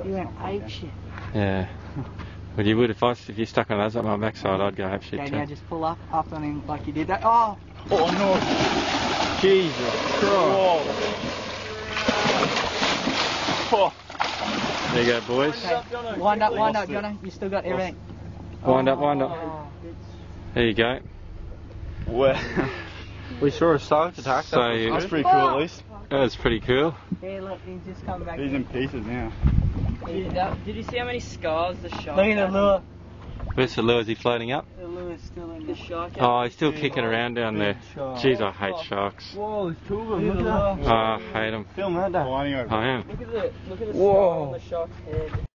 You went ape shit. Yeah. Well, you would if you stuck on us on my backside, I'd go ape shit Okay, too. now just pull up on him like you did that. Oh! Oh no! Jesus Christ! Oh. There you go, boys. Okay, wind up, Jono. You still got everything. Wind up. Oh. There you go. Wow. We saw a shark attack. So That's pretty cool, at least. that was pretty cool. Yeah, look, he's just coming back. He's in pieces now. Did you see how many scars the shark Look at the lure. Where's the lure? Is he floating up? The lure's still in The the shark. Oh, he's still kicking around down there. shark. Jeez, I hate sharks. Whoa, there's two of them. Look at Look at the that. Oh, I hate them. Film that, Dad. Flying over. I am. Look at the Whoa. scar on the shark's head.